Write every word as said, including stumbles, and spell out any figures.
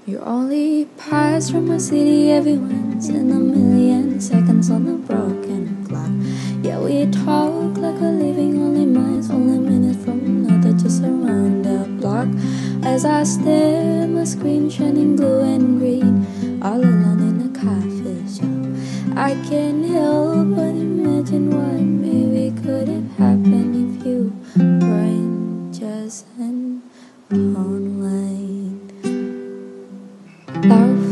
You only pass from my city every once in a million seconds on a broken clock. Yeah, we talk like we're living only minutes, only minutes from another, just around the block. As I stare at my screen shining blue and green, all alone in a coffee shop, I can't help but imagine what maybe could have happened if you weren't just an online love.